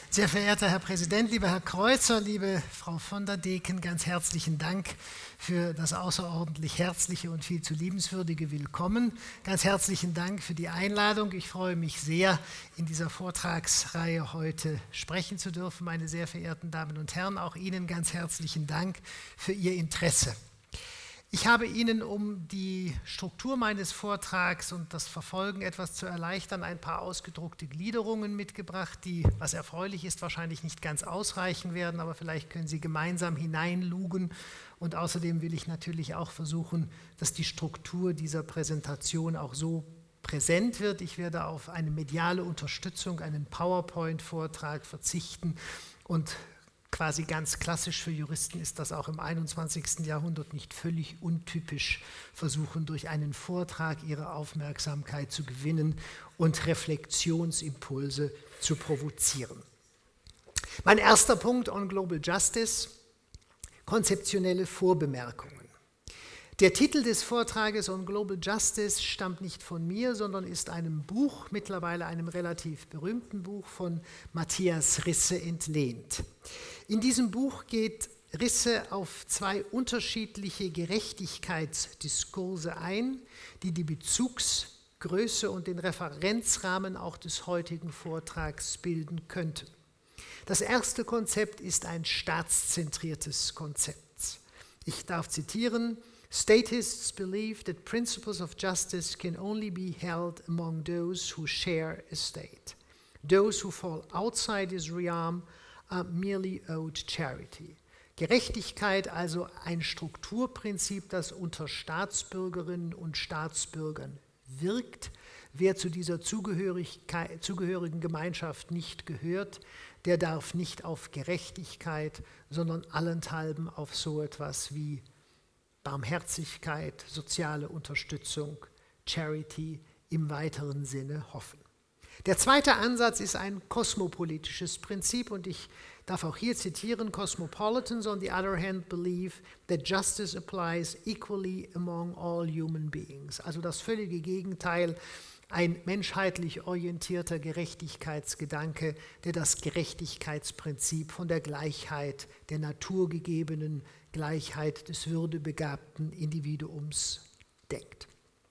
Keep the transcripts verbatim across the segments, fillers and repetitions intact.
Sehr verehrter Herr Präsident, lieber Herr Kreuzer, liebe Frau von der Deken, ganz herzlichen Dank für das außerordentlich herzliche und viel zu liebenswürdige Willkommen. Ganz herzlichen Dank für die Einladung. Ich freue mich sehr, in dieser Vortragsreihe heute sprechen zu dürfen. Meine sehr verehrten Damen und Herren, auch Ihnen ganz herzlichen Dank für Ihr Interesse. Ich habe Ihnen, um die Struktur meines Vortrags und das Verfolgen etwas zu erleichtern, ein paar ausgedruckte Gliederungen mitgebracht, die, was erfreulich ist, wahrscheinlich nicht ganz ausreichen werden, aber vielleicht können Sie gemeinsam hineinlugen. Und außerdem will ich natürlich auch versuchen, dass die Struktur dieser Präsentation auch so präsent wird. Ich werde auf eine mediale Unterstützung, einen PowerPoint-Vortrag verzichten und quasi ganz klassisch für Juristen ist das auch im einundzwanzigsten Jahrhundert nicht völlig untypisch, versuchen durch einen Vortrag ihre Aufmerksamkeit zu gewinnen und Reflexionsimpulse zu provozieren. Mein erster Punkt on Global Justice, konzeptionelle Vorbemerkungen. Der Titel des Vortrages on Global Justice stammt nicht von mir, sondern ist einem Buch, mittlerweile einem relativ berühmten Buch von Matthias Risse entlehnt. In diesem Buch geht Risse auf zwei unterschiedliche Gerechtigkeitsdiskurse ein, die die Bezugsgröße und den Referenzrahmen auch des heutigen Vortrags bilden könnten. Das erste Konzept ist ein staatszentriertes Konzept. Ich darf zitieren: Statists believe that principles of justice can only be held among those who share a state. Those who fall outside his realm are merely owed charity. Gerechtigkeit, also ein Strukturprinzip, das unter Staatsbürgerinnen und Staatsbürgern wirkt. Wer zu dieser Zugehörigkeit, zugehörigen Gemeinschaft nicht gehört, der darf nicht auf Gerechtigkeit, sondern allenthalben auf so etwas wie Barmherzigkeit, soziale Unterstützung, Charity im weiteren Sinne hoffen. Der zweite Ansatz ist ein kosmopolitisches Prinzip und ich darf auch hier zitieren: Cosmopolitans on the other hand believe that justice applies equally among all human beings. Also das völlige Gegenteil, ein menschheitlich orientierter Gerechtigkeitsgedanke, der das Gerechtigkeitsprinzip von der Gleichheit, der naturgegebenen Gleichheit des würdebegabten Individuums denkt.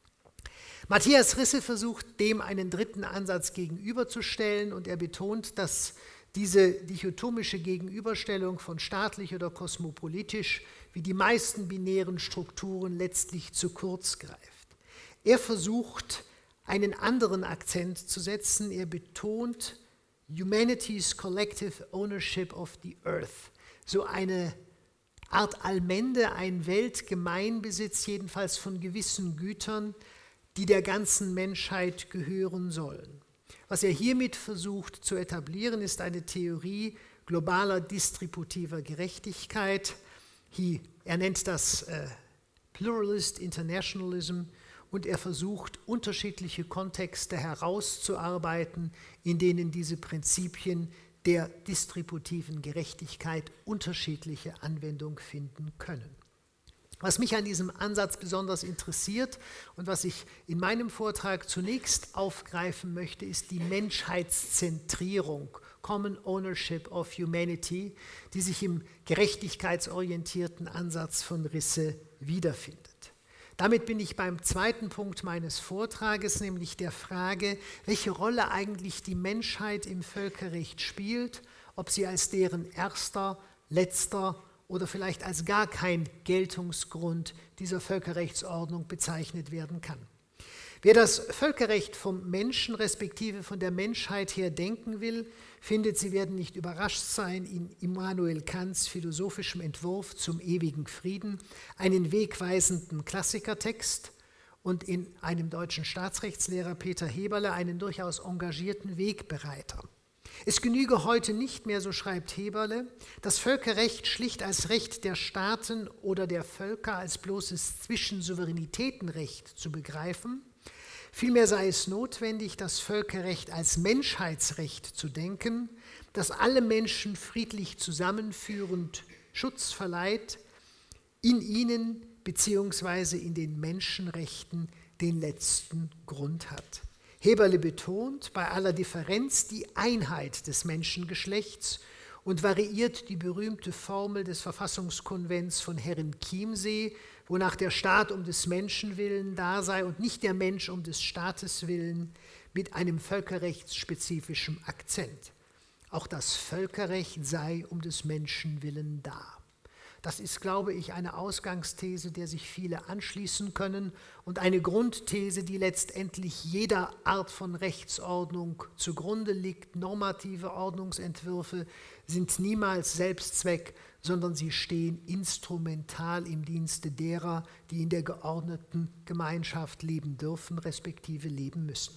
Matthias Risse versucht, dem einen dritten Ansatz gegenüberzustellen und er betont, dass diese dichotomische Gegenüberstellung von staatlich oder kosmopolitisch wie die meisten binären Strukturen letztlich zu kurz greift. Er versucht, einen anderen Akzent zu setzen. Er betont Humanity's collective ownership of the earth, so eine Art Allmende, ein Weltgemeinbesitz, jedenfalls von gewissen Gütern, die der ganzen Menschheit gehören sollen. Was er hiermit versucht zu etablieren, ist eine Theorie globaler distributiver Gerechtigkeit. Er nennt das äh, Pluralist Internationalism und er versucht, unterschiedliche Kontexte herauszuarbeiten, in denen diese Prinzipien der distributiven Gerechtigkeit unterschiedliche Anwendung finden können. Was mich an diesem Ansatz besonders interessiert und was ich in meinem Vortrag zunächst aufgreifen möchte, ist die Menschheitszentrierung, Common Ownership of Humanity, die sich im gerechtigkeitsorientierten Ansatz von Risse wiederfindet. Damit bin ich beim zweiten Punkt meines Vortrages, nämlich der Frage, welche Rolle eigentlich die Menschheit im Völkerrecht spielt, ob sie als deren erster, letzter oder vielleicht als gar kein Geltungsgrund dieser Völkerrechtsordnung bezeichnet werden kann. Wer das Völkerrecht vom Menschen respektive von der Menschheit her denken will, findet, Sie werden nicht überrascht sein, in Immanuel Kants philosophischem Entwurf zum ewigen Frieden einen wegweisenden Klassikertext und in einem deutschen Staatsrechtslehrer Peter Heberle einen durchaus engagierten Wegbereiter. Es genüge heute nicht mehr, so schreibt Heberle, das Völkerrecht schlicht als Recht der Staaten oder der Völker als bloßes Zwischensouveränitätenrecht zu begreifen. Vielmehr sei es notwendig, das Völkerrecht als Menschheitsrecht zu denken, das alle Menschen friedlich zusammenführend Schutz verleiht, in ihnen bzw. in den Menschenrechten den letzten Grund hat. Heberle betont bei aller Differenz die Einheit des Menschengeschlechts und variiert die berühmte Formel des Verfassungskonvents von Herrenchiemsee, wonach der Staat um des Menschen willen da sei und nicht der Mensch um des Staates willen, mit einem völkerrechtsspezifischen Akzent. Auch das Völkerrecht sei um des Menschen willen da. Das ist, glaube ich, eine Ausgangsthese, der sich viele anschließen können und eine Grundthese, die letztendlich jeder Art von Rechtsordnung zugrunde liegt. Normative Ordnungsentwürfe sind niemals Selbstzweck, sondern sie stehen instrumental im Dienste derer, die in der geordneten Gemeinschaft leben dürfen, respektive leben müssen.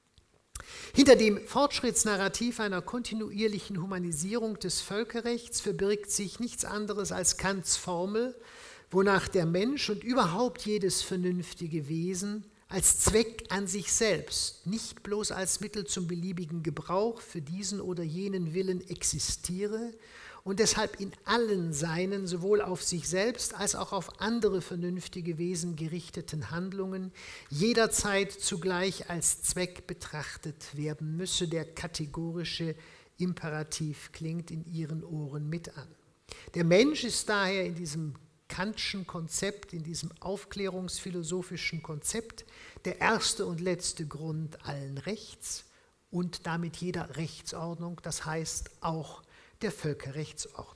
Hinter dem Fortschrittsnarrativ einer kontinuierlichen Humanisierung des Völkerrechts verbirgt sich nichts anderes als Kants Formel, wonach der Mensch und überhaupt jedes vernünftige Wesen als Zweck an sich selbst, nicht bloß als Mittel zum beliebigen Gebrauch für diesen oder jenen Willen existiere und deshalb in allen seinen sowohl auf sich selbst als auch auf andere vernünftige Wesen gerichteten Handlungen jederzeit zugleich als Zweck betrachtet werden müsse. Der kategorische Imperativ klingt in Ihren Ohren mit an. Der Mensch ist daher in diesem Kantschen Konzept, in diesem aufklärungsphilosophischen Konzept der erste und letzte Grund allen Rechts und damit jeder Rechtsordnung, das heißt auch der Völkerrechtsordnung.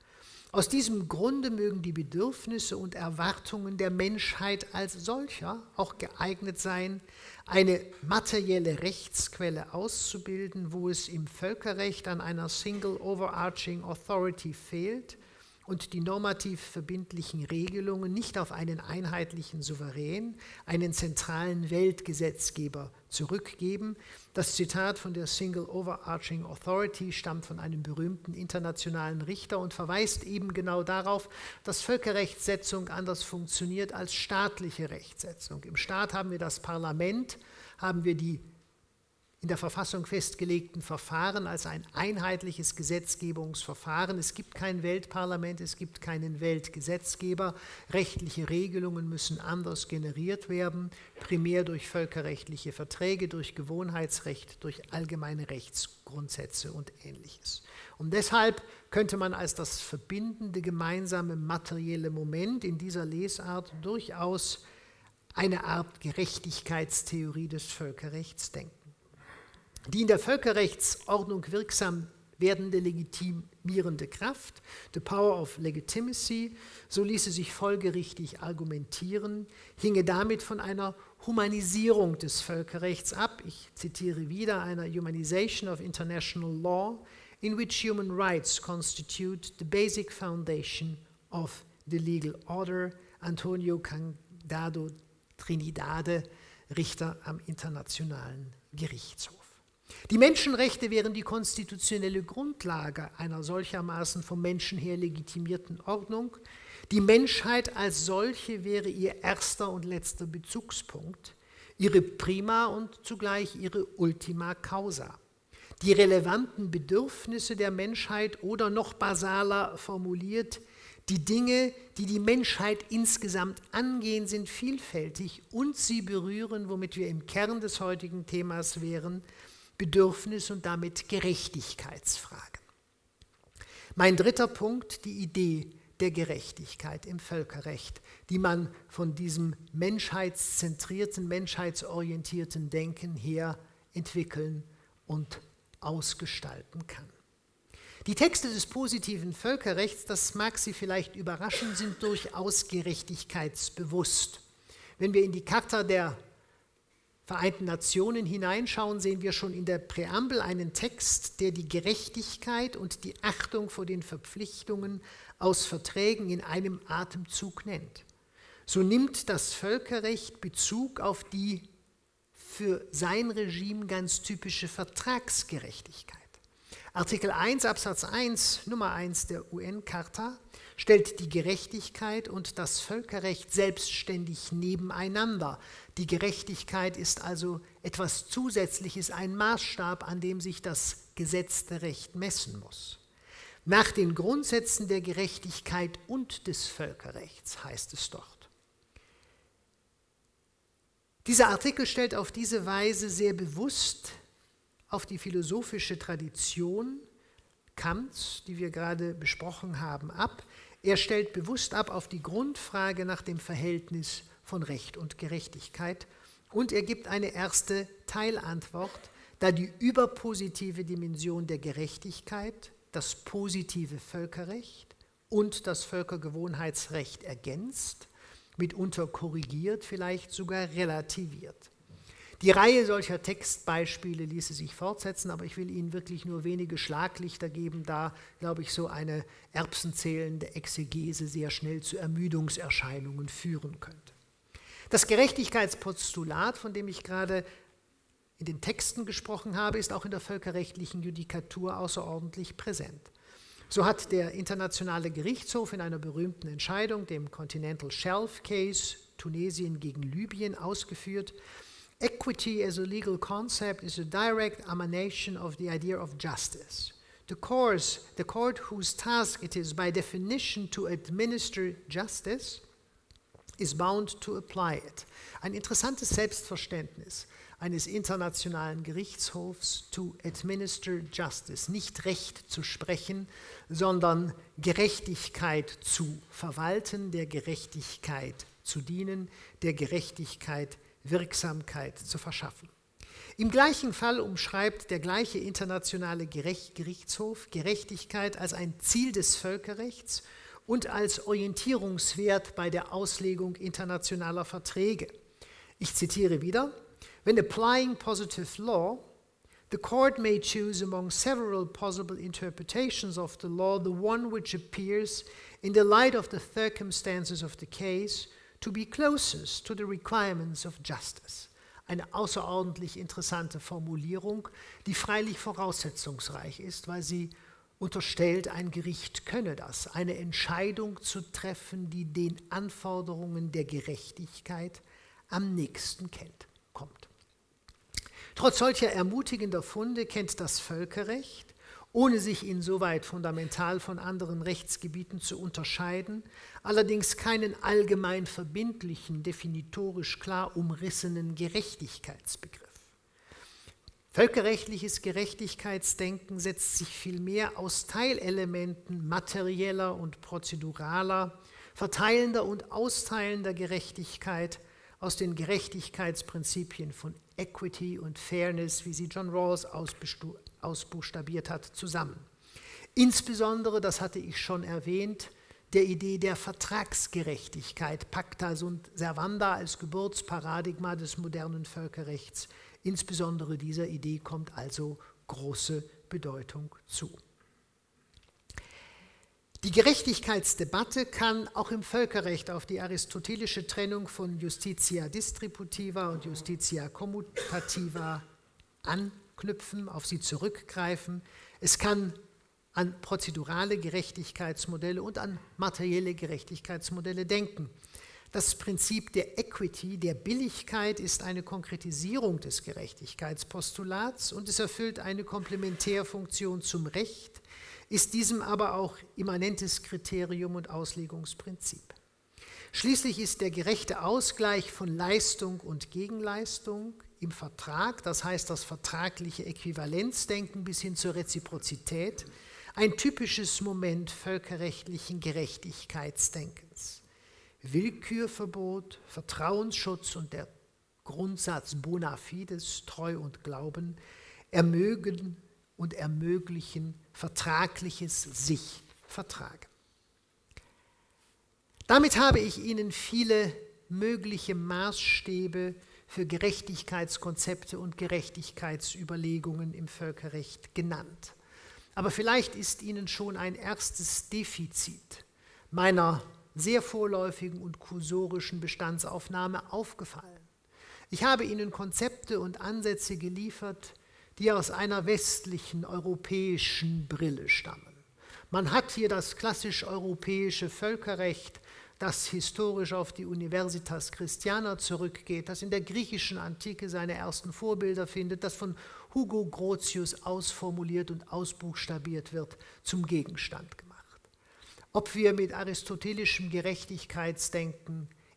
Aus diesem Grunde mögen die Bedürfnisse und Erwartungen der Menschheit als solcher auch geeignet sein, eine materielle Rechtsquelle auszubilden, wo es im Völkerrecht an einer Single Overarching Authority fehlt und die normativ verbindlichen Regelungen nicht auf einen einheitlichen Souverän, einen zentralen Weltgesetzgeber zurückgeben. Das Zitat von der Single Overarching Authority stammt von einem berühmten internationalen Richter und verweist eben genau darauf, dass Völkerrechtssetzung anders funktioniert als staatliche Rechtsetzung. Im Staat haben wir das Parlament, haben wir die in der Verfassung festgelegten Verfahren als ein einheitliches Gesetzgebungsverfahren. Es gibt kein Weltparlament, es gibt keinen Weltgesetzgeber. Rechtliche Regelungen müssen anders generiert werden, primär durch völkerrechtliche Verträge, durch Gewohnheitsrecht, durch allgemeine Rechtsgrundsätze und Ähnliches. Und deshalb könnte man als das verbindende gemeinsame materielle Moment in dieser Lesart durchaus eine Art Gerechtigkeitstheorie des Völkerrechts denken. Die in der Völkerrechtsordnung wirksam werdende legitimierende Kraft, the power of legitimacy, so ließe sich folgerichtig argumentieren, hinge damit von einer Humanisierung des Völkerrechts ab. Ich zitiere wieder, einer Humanization of international law, in which human rights constitute the basic foundation of the legal order. Antonio Candado Trinidade, Richter am Internationalen Gerichtshof. Die Menschenrechte wären die konstitutionelle Grundlage einer solchermaßen vom Menschen her legitimierten Ordnung. Die Menschheit als solche wäre ihr erster und letzter Bezugspunkt, ihre Prima und zugleich ihre Ultima Causa. Die relevanten Bedürfnisse der Menschheit oder noch basaler formuliert, die Dinge, die die Menschheit insgesamt angehen, sind vielfältig und sie berühren, womit wir im Kern des heutigen Themas wären, Bedürfnis und damit Gerechtigkeitsfragen. Mein dritter Punkt, die Idee der Gerechtigkeit im Völkerrecht, die man von diesem menschheitszentrierten, menschheitsorientierten Denken her entwickeln und ausgestalten kann. Die Texte des positiven Völkerrechts, das mag Sie vielleicht überraschen, sind durchaus gerechtigkeitsbewusst. Wenn wir in die Charta der Vereinten Nationen hineinschauen, sehen wir schon in der Präambel einen Text, der die Gerechtigkeit und die Achtung vor den Verpflichtungen aus Verträgen in einem Atemzug nennt. So nimmt das Völkerrecht Bezug auf die für sein Regime ganz typische Vertragsgerechtigkeit. Artikel eins Absatz eins, Nummer eins der U N-Charta stellt die Gerechtigkeit und das Völkerrecht selbstständig nebeneinander. Die Gerechtigkeit ist also etwas Zusätzliches, ein Maßstab, an dem sich das gesetzte Recht messen muss. Nach den Grundsätzen der Gerechtigkeit und des Völkerrechts heißt es dort: Dieser Artikel stellt auf diese Weise sehr bewusst auf die philosophische Tradition Kants, die wir gerade besprochen haben, ab. Er stellt bewusst ab auf die Grundfrage nach dem Verhältnis von Recht und Gerechtigkeit und er gibt eine erste Teilantwort, da die überpositive Dimension der Gerechtigkeit das positive Völkerrecht und das Völkergewohnheitsrecht ergänzt, mitunter korrigiert, vielleicht sogar relativiert. Die Reihe solcher Textbeispiele ließe sich fortsetzen, aber ich will Ihnen wirklich nur wenige Schlaglichter geben, da, glaube ich, so eine erbsenzählende Exegese sehr schnell zu Ermüdungserscheinungen führen könnte. Das Gerechtigkeitspostulat, von dem ich gerade in den Texten gesprochen habe, ist auch in der völkerrechtlichen Judikatur außerordentlich präsent. So hat der Internationale Gerichtshof in einer berühmten Entscheidung, dem Continental Shelf Case, Tunesien gegen Libyen, ausgeführt: Equity as a legal concept is a direct emanation of the idea of justice. The course, the court whose task it is by definition to administer justice is bound to apply it. Ein interessantes Selbstverständnis eines internationalen Gerichtshofs, to administer justice, nicht Recht zu sprechen, sondern Gerechtigkeit zu verwalten, der Gerechtigkeit zu dienen, der Gerechtigkeit Wirksamkeit zu verschaffen. Im gleichen Fall umschreibt der gleiche internationale Gerichtshof Gerechtigkeit als ein Ziel des Völkerrechts und als Orientierungswert bei der Auslegung internationaler Verträge. Ich zitiere wieder: When applying positive law, the court may choose among several possible interpretations of the law the one which appears, in the light of the circumstances of the case, to be closest to the requirements of justice. Eine außerordentlich interessante Formulierung, die freilich voraussetzungsreich ist, weil sie unterstellt, ein Gericht könne das, eine Entscheidung zu treffen, die den Anforderungen der Gerechtigkeit am nächsten kennt, kommt. Trotz solcher ermutigender Funde kennt das Völkerrecht, ohne sich insoweit fundamental von anderen Rechtsgebieten zu unterscheiden, allerdings keinen allgemein verbindlichen, definitorisch klar umrissenen Gerechtigkeitsbegriff. Völkerrechtliches Gerechtigkeitsdenken setzt sich vielmehr aus Teilelementen materieller und prozeduraler, verteilender und austeilender Gerechtigkeit, aus den Gerechtigkeitsprinzipien von Equity und Fairness, wie sie John Rawls ausbuchstabiert hat, zusammen. Insbesondere, das hatte ich schon erwähnt, der Idee der Vertragsgerechtigkeit, Pacta sunt servanda als Geburtsparadigma des modernen Völkerrechts. Insbesondere dieser Idee kommt also große Bedeutung zu. Die Gerechtigkeitsdebatte kann auch im Völkerrecht auf die aristotelische Trennung von Justitia distributiva und Justitia commutativa anknüpfen, auf sie zurückgreifen. Es kann an prozedurale Gerechtigkeitsmodelle und an materielle Gerechtigkeitsmodelle denken. Das Prinzip der Equity, der Billigkeit, ist eine Konkretisierung des Gerechtigkeitspostulats und es erfüllt eine Komplementärfunktion zum Recht, ist diesem aber auch immanentes Kriterium und Auslegungsprinzip. Schließlich ist der gerechte Ausgleich von Leistung und Gegenleistung im Vertrag, das heißt das vertragliche Äquivalenzdenken bis hin zur Reziprozität, ein typisches Moment völkerrechtlichen Gerechtigkeitsdenkens. Willkürverbot, Vertrauensschutz und der Grundsatz bona fides, Treu und Glauben, ermögen und ermöglichen vertragliches sich vertragen. Damit habe ich Ihnen viele mögliche Maßstäbe für Gerechtigkeitskonzepte und Gerechtigkeitsüberlegungen im Völkerrecht genannt. Aber vielleicht ist Ihnen schon ein erstes Defizit meiner sehr vorläufigen und kursorischen Bestandsaufnahme aufgefallen. Ich habe Ihnen Konzepte und Ansätze geliefert, die aus einer westlichen europäischen Brille stammen. Man hat hier das klassisch europäische Völkerrecht, das historisch auf die Universitas Christiana zurückgeht, das in der griechischen Antike seine ersten Vorbilder findet, das von Hugo Grotius ausformuliert und ausbuchstabiert wird, zum Gegenstand gemacht. Ob wir mit aristotelischem Gerechtigkeitsdenken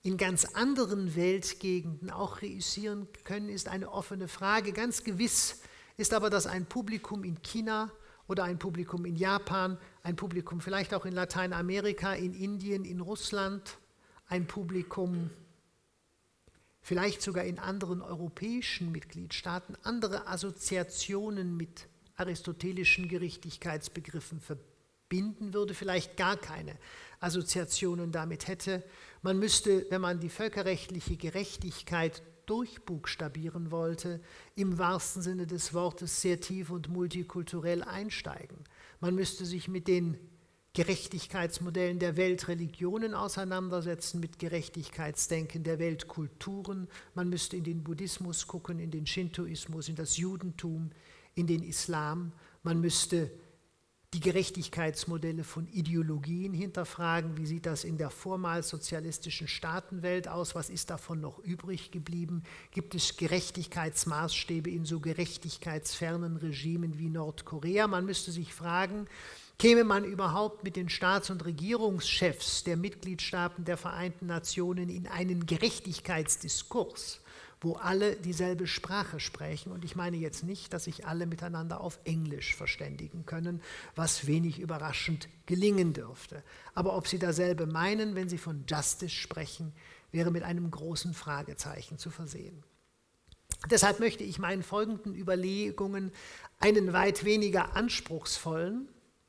in ganz anderen Weltgegenden auch reüssieren können, ist eine offene Frage. Ganz gewiss ist aber, dass ein Publikum in China oder ein Publikum in Japan, ein Publikum vielleicht auch in Lateinamerika, in Indien, in Russland, ein Publikum vielleicht sogar in anderen europäischen Mitgliedstaaten andere Assoziationen mit aristotelischen Gerechtigkeitsbegriffen verbinden würde, vielleicht gar keine Assoziationen damit hätte. Man müsste, wenn man die völkerrechtliche Gerechtigkeit durchbuchstabieren wollte, im wahrsten Sinne des Wortes sehr tief und multikulturell einsteigen. Man müsste sich mit den Gerechtigkeitsmodellen der Weltreligionen auseinandersetzen, mit Gerechtigkeitsdenken der Weltkulturen. Man müsste in den Buddhismus gucken, in den Shintoismus, in das Judentum, in den Islam. Man müsste die Gerechtigkeitsmodelle von Ideologien hinterfragen. Wie sieht das in der vormals sozialistischen Staatenwelt aus? Was ist davon noch übrig geblieben? Gibt es Gerechtigkeitsmaßstäbe in so gerechtigkeitsfernen Regimen wie Nordkorea? Man müsste sich fragen, käme man überhaupt mit den Staats- und Regierungschefs der Mitgliedstaaten der Vereinten Nationen in einen Gerechtigkeitsdiskurs, wo alle dieselbe Sprache sprechen? Und ich meine jetzt nicht, dass sich alle miteinander auf Englisch verständigen können, was wenig überraschend gelingen dürfte. Aber ob sie dasselbe meinen, wenn sie von Justice sprechen, wäre mit einem großen Fragezeichen zu versehen. Deshalb möchte ich meinen folgenden Überlegungen einen weit weniger anspruchsvollen,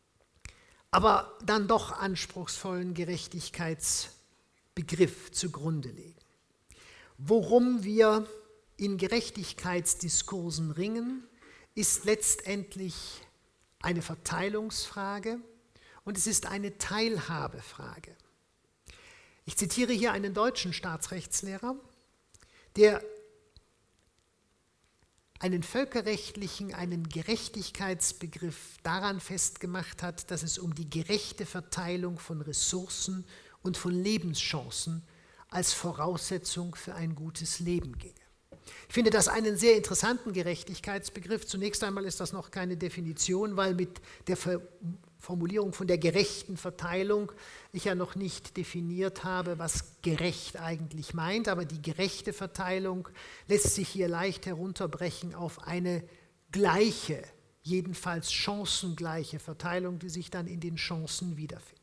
aber dann doch anspruchsvollen Gerechtigkeitsbegriff zugrunde legen. Worum wir in Gerechtigkeitsdiskursen ringen, ist letztendlich eine Verteilungsfrage und es ist eine Teilhabefrage. Ich zitiere hier einen deutschen Staatsrechtslehrer, der einen völkerrechtlichen, einen Gerechtigkeitsbegriff daran festgemacht hat, dass es um die gerechte Verteilung von Ressourcen und von Lebenschancen als Voraussetzung für ein gutes Leben ginge. Ich finde das einen sehr interessanten Gerechtigkeitsbegriff. Zunächst einmal ist das noch keine Definition, weil mit der Formulierung von der gerechten Verteilung ich ja noch nicht definiert habe, was gerecht eigentlich meint. Aber die gerechte Verteilung lässt sich hier leicht herunterbrechen auf eine gleiche, jedenfalls chancengleiche Verteilung, die sich dann in den Chancen wiederfindet.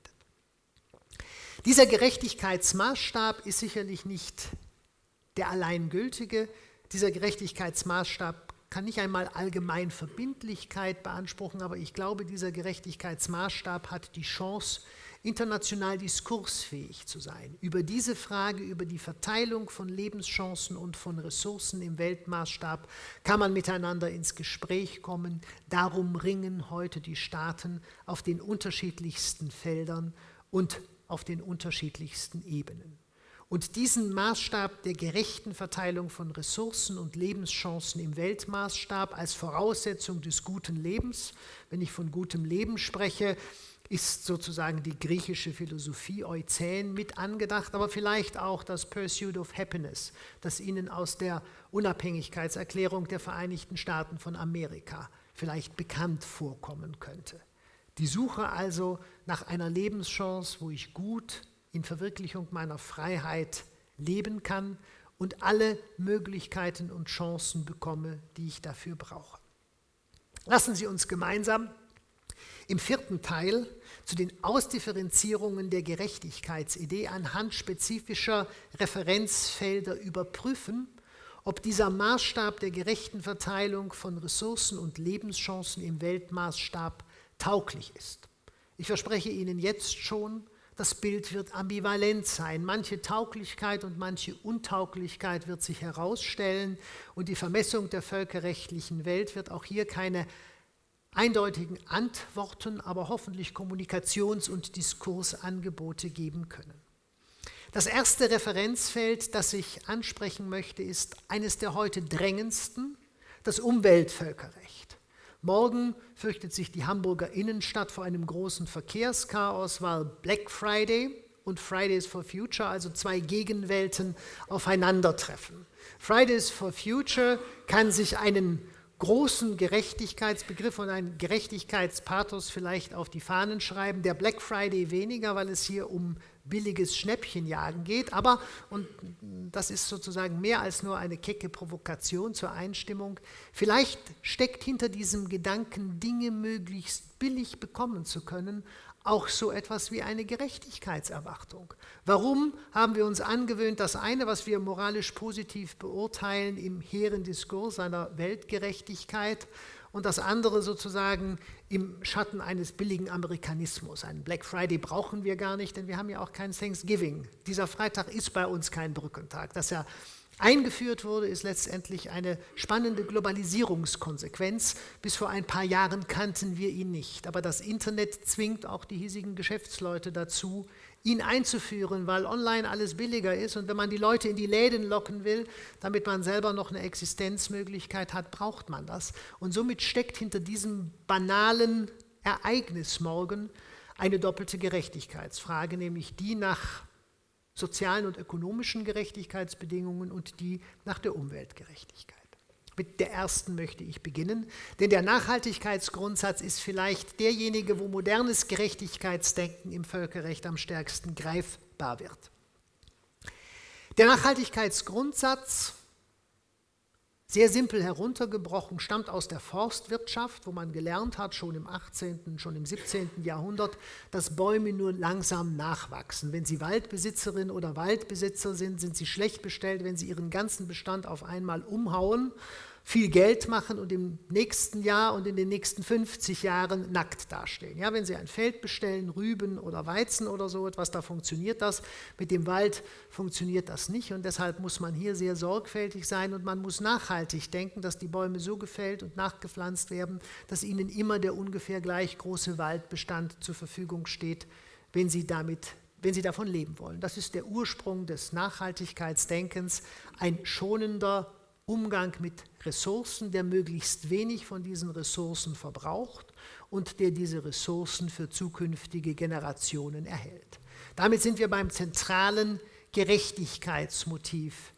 Dieser Gerechtigkeitsmaßstab ist sicherlich nicht der alleingültige. Dieser Gerechtigkeitsmaßstab kann nicht einmal allgemein Verbindlichkeit beanspruchen, aber ich glaube, dieser Gerechtigkeitsmaßstab hat die Chance, international diskursfähig zu sein. Über diese Frage, über die Verteilung von Lebenschancen und von Ressourcen im Weltmaßstab kann man miteinander ins Gespräch kommen. Darum ringen heute die Staaten auf den unterschiedlichsten Feldern und auf den unterschiedlichsten Ebenen. Und diesen Maßstab der gerechten Verteilung von Ressourcen und Lebenschancen im Weltmaßstab als Voraussetzung des guten Lebens, wenn ich von gutem Leben spreche, ist sozusagen die griechische Philosophie Euzen mit angedacht, aber vielleicht auch das Pursuit of Happiness, das Ihnen aus der Unabhängigkeitserklärung der Vereinigten Staaten von Amerika vielleicht bekannt vorkommen könnte. Die Suche also nach einer Lebenschance, wo ich gut in Verwirklichung meiner Freiheit leben kann und alle Möglichkeiten und Chancen bekomme, die ich dafür brauche. Lassen Sie uns gemeinsam im vierten Teil zu den Ausdifferenzierungen der Gerechtigkeitsidee anhand spezifischer Referenzfelder überprüfen, ob dieser Maßstab der gerechten Verteilung von Ressourcen und Lebenschancen im Weltmaßstab tauglich ist. Ich verspreche Ihnen jetzt schon, das Bild wird ambivalent sein. Manche Tauglichkeit und manche Untauglichkeit wird sich herausstellen und die Vermessung der völkerrechtlichen Welt wird auch hier keine eindeutigen Antworten, aber hoffentlich Kommunikations- und Diskursangebote geben können. Das erste Referenzfeld, das ich ansprechen möchte, ist eines der heute drängendsten, das Umweltvölkerrecht. Morgen fürchtet sich die Hamburger Innenstadt vor einem großen Verkehrschaos, weil Black Friday und Fridays for Future, also zwei Gegenwelten, aufeinandertreffen. Fridays for Future kann sich einen großen Gerechtigkeitsbegriff und einen Gerechtigkeitspathos vielleicht auf die Fahnen schreiben, der Black Friday weniger, weil es hier um billiges Schnäppchenjagen geht, aber, und das ist sozusagen mehr als nur eine kecke Provokation zur Einstimmung, vielleicht steckt hinter diesem Gedanken, Dinge möglichst billig bekommen zu können, auch so etwas wie eine Gerechtigkeitserwartung. Warum haben wir uns angewöhnt, das eine, was wir moralisch positiv beurteilen, im hehren Diskurs einer Weltgerechtigkeit und das andere sozusagen im Schatten eines billigen Amerikanismus. Einen Black Friday brauchen wir gar nicht, denn wir haben ja auch kein Thanksgiving. Dieser Freitag ist bei uns kein Brückentag. Dass er eingeführt wurde, ist letztendlich eine spannende Globalisierungskonsequenz. Bis vor ein paar Jahren kannten wir ihn nicht. Aber das Internet zwingt auch die hiesigen Geschäftsleute dazu, ihn einzuführen, weil online alles billiger ist. Und wenn man die Leute in die Läden locken will, damit man selber noch eine Existenzmöglichkeit hat, braucht man das. Und somit steckt hinter diesem banalen Ereignis morgen eine doppelte Gerechtigkeitsfrage, nämlich die nach sozialen und ökonomischen Gerechtigkeitsbedingungen und die nach der Umweltgerechtigkeit. Mit der ersten möchte ich beginnen, denn der Nachhaltigkeitsgrundsatz ist vielleicht derjenige, wo modernes Gerechtigkeitsdenken im Völkerrecht am stärksten greifbar wird. Der Nachhaltigkeitsgrundsatz, sehr simpel heruntergebrochen, stammt aus der Forstwirtschaft, wo man gelernt hat, schon im achtzehnten, schon im siebzehnten Jahrhundert, dass Bäume nur langsam nachwachsen. Wenn Sie Waldbesitzerin oder Waldbesitzer sind, sind Sie schlecht bestellt, wenn Sie Ihren ganzen Bestand auf einmal umhauen, viel Geld machen und im nächsten Jahr und in den nächsten fünfzig Jahren nackt dastehen. Ja, wenn Sie ein Feld bestellen, Rüben oder Weizen oder so etwas, da funktioniert das. Mit dem Wald funktioniert das nicht und deshalb muss man hier sehr sorgfältig sein und man muss nachhaltig denken, dass die Bäume so gefällt und nachgepflanzt werden, dass ihnen immer der ungefähr gleich große Waldbestand zur Verfügung steht, wenn sie damit wenn sie davon leben wollen. Das ist der Ursprung des Nachhaltigkeitsdenkens, ein schonender Umgang mit Ressourcen, der möglichst wenig von diesen Ressourcen verbraucht und der diese Ressourcen für zukünftige Generationen erhält. Damit sind wir beim zentralen Gerechtigkeitsmotiv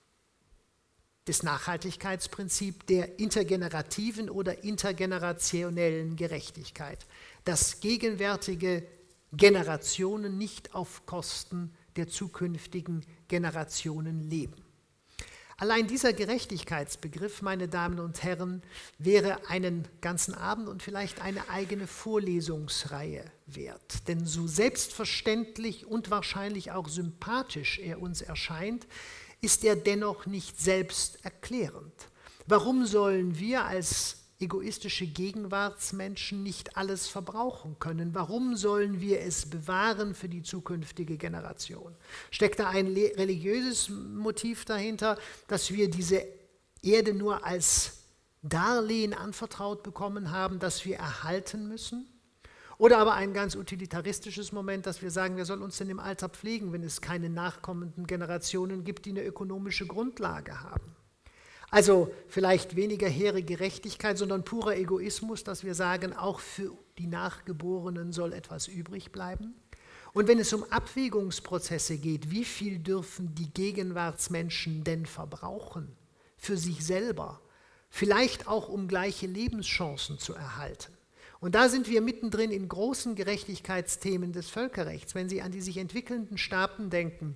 des Nachhaltigkeitsprinzips der intergenerativen oder intergenerationellen Gerechtigkeit, dass gegenwärtige Generationen nicht auf Kosten der zukünftigen Generationen leben. Allein dieser Gerechtigkeitsbegriff, meine Damen und Herren, wäre einen ganzen Abend und vielleicht eine eigene Vorlesungsreihe wert. Denn so selbstverständlich und wahrscheinlich auch sympathisch er uns erscheint, ist er dennoch nicht selbsterklärend. Warum sollen wir als egoistische Gegenwartsmenschen nicht alles verbrauchen können? Warum sollen wir es bewahren für die zukünftige Generation? Steckt da ein religiöses Motiv dahinter, dass wir diese Erde nur als Darlehen anvertraut bekommen haben, das wir erhalten müssen? Oder aber ein ganz utilitaristisches Moment, dass wir sagen, wer soll uns denn im Alter pflegen, wenn es keine nachkommenden Generationen gibt, die eine ökonomische Grundlage haben? Also vielleicht weniger hehre Gerechtigkeit, sondern purer Egoismus, dass wir sagen, auch für die Nachgeborenen soll etwas übrig bleiben. Und wenn es um Abwägungsprozesse geht, wie viel dürfen die Gegenwartsmenschen denn verbrauchen für sich selber, vielleicht auch um gleiche Lebenschancen zu erhalten? Und da sind wir mittendrin in großen Gerechtigkeitsthemen des Völkerrechts, wenn Sie an die sich entwickelnden Staaten denken,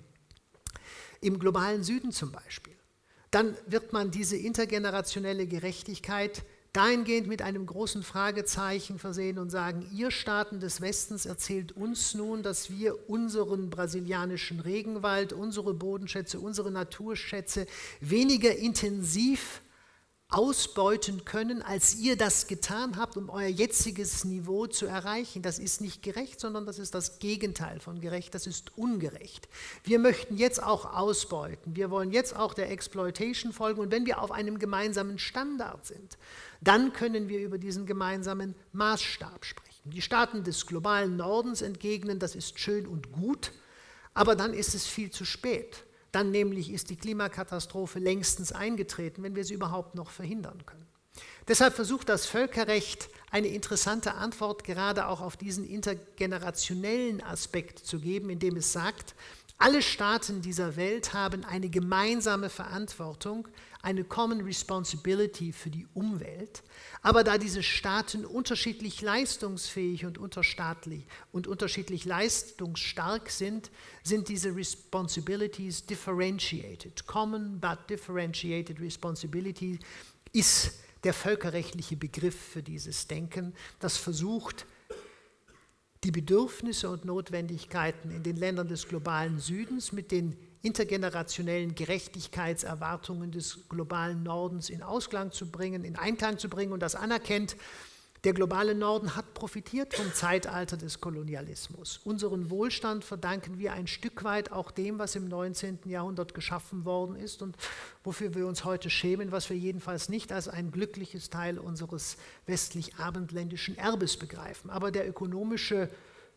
im globalen Süden zum Beispiel. Dann wird man diese intergenerationelle Gerechtigkeit dahingehend mit einem großen Fragezeichen versehen und sagen, ihr Staaten des Westens erzählt uns nun, dass wir unseren brasilianischen Regenwald, unsere Bodenschätze, unsere Naturschätze weniger intensiv ausbeuten können, als ihr das getan habt, um euer jetziges Niveau zu erreichen. Das ist nicht gerecht, sondern das ist das Gegenteil von gerecht, das ist ungerecht. Wir möchten jetzt auch ausbeuten, wir wollen jetzt auch der Exploitation folgen und wenn wir auf einem gemeinsamen Standard sind, dann können wir über diesen gemeinsamen Maßstab sprechen. Die Staaten des globalen Nordens entgegnen, das ist schön und gut, aber dann ist es viel zu spät. Dann nämlich ist die Klimakatastrophe längstens eingetreten, wenn wir sie überhaupt noch verhindern können. Deshalb versucht das Völkerrecht eine interessante Antwort gerade auch auf diesen intergenerationellen Aspekt zu geben, indem es sagt, Alle Staaten dieser Welt haben eine gemeinsame Verantwortung, eine Common Responsibility für die Umwelt. Aber da diese Staaten unterschiedlich leistungsfähig und, unterstaatlich und unterschiedlich leistungsstark sind, sind diese Responsibilities differentiated. Common but differentiated responsibility ist der völkerrechtliche Begriff für dieses Denken, das versucht, die Bedürfnisse und Notwendigkeiten in den Ländern des globalen Südens mit den intergenerationellen Gerechtigkeitserwartungen des globalen Nordens in Ausklang zu bringen, in Einklang zu bringen und das anerkennt. Der globale Norden hat profitiert vom Zeitalter des Kolonialismus. Unseren Wohlstand verdanken wir ein Stück weit auch dem, was im neunzehnten Jahrhundert geschaffen worden ist und wofür wir uns heute schämen, was wir jedenfalls nicht als ein glückliches Teil unseres westlich-abendländischen Erbes begreifen. Aber der ökonomische